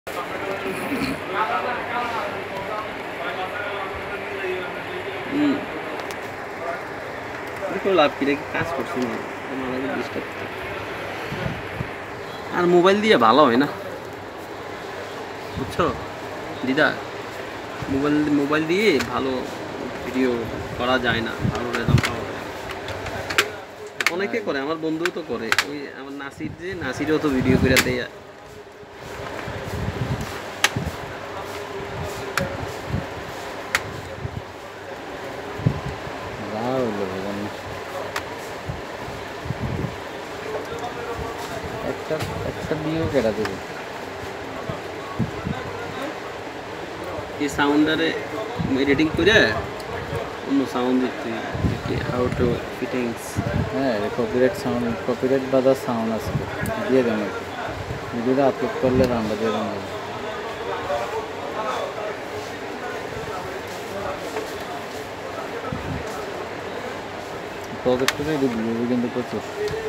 লাভ কি কাজ করছি না আর মোবাইল দিয়ে ভালো হয় না বুঝছো দিদা মোবাইল দিয়ে ভালো ভিডিও করা যায় না ভালো রেজাল্ট পাওয়া যায় অনেকে করে আমার বন্ধুও তো করে ওই আমার নাসিরও তো ভিডিও করে দেয় একটা ভিউ কেটে দেবে এই সাউন্ডারে এডিটিং করে অন্য সাউন্ড দিতে হাউ টু ফিটিংস হ্যাঁ কপিরাইট বাজার সাউন্ড আছে দিয়ে দেন ভিডিওটা আপলোড করলে আমরা দিয়ে দেবো প্রজেক্ট করে এটা ভিডিও কিন্তু প্রচুর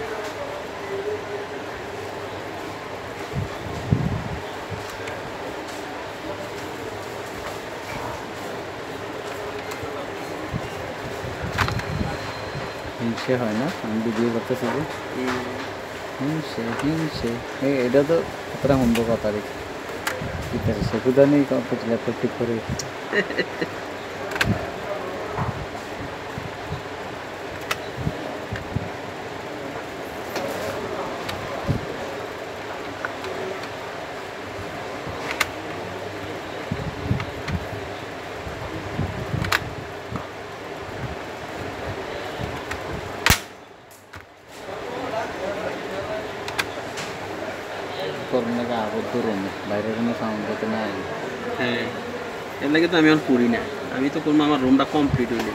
হিংসে হয় না আমি ভিডিও করতেছি যে হিংসে এটা তো কতটা হম্ব কথা রে সেগুদা নেই ল্যাপটপ ঠিক করে করোনা আবদ্ধ রুমে বাইরে কোনো সাউন্ড করতে না হ্যাঁ এর লাগে তো আমি এখন করি না আমি তো করবো আমার রুমটা কমপ্লিট হইলে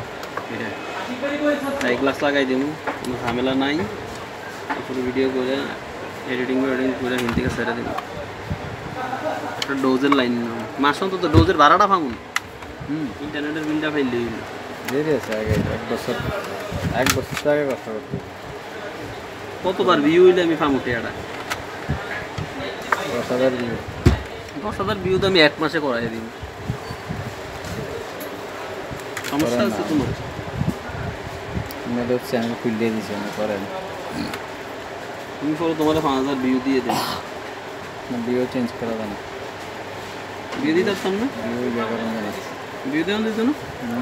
তাই গ্লাস লাগাই দেবো কোনো ঝামেলা নাই পুরো ভিডিও করে এডিটিং করে হিন্দি থেকে ছেড়ে দেবো একটা ডোজের লাইন মাস অন্তত ডোজের ভাড়াটা পাবো ইন্টারনেটের বিলটা ফেললে দেরি আছে আগে এক বছর আগে কথা করতে কতবার ভিউ হইলে আমি পাবো টেয়াটা 10,000 ভিউ 10,000 ভিউ তো আমি এক মাসে করাই দিই সমস্যা আছে তোমার মেয়েদের চ্যানেল খুলে দিয়েছি আমি করেন তুমি পরে তোমার 5,000 ভিউ দিয়ে দেবে না ভিউ চেঞ্জ করা যায় না ভিউ দিতে পারতাম না ভিউ ইয়ে করেন না ভিউ দেওয়া দিত না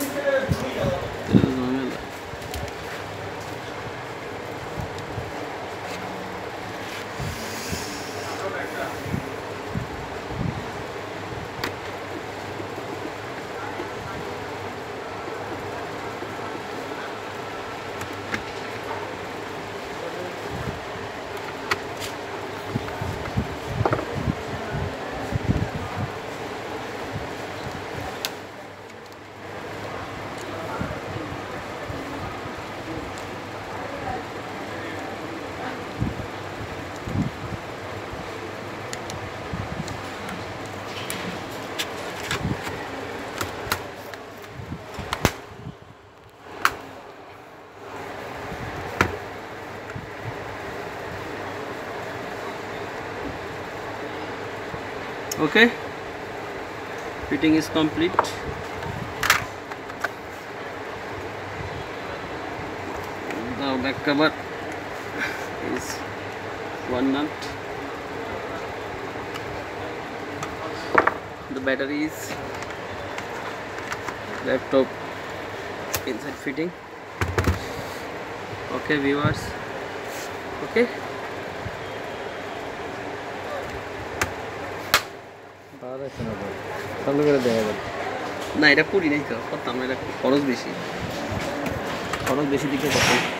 Okay, fitting is complete. The back cover is one nut. The battery is laptop inside fitting. Okay viewers, okay. না এটা করি নাই তো করতাম না এটা খরচ বেশি দিকে করতাম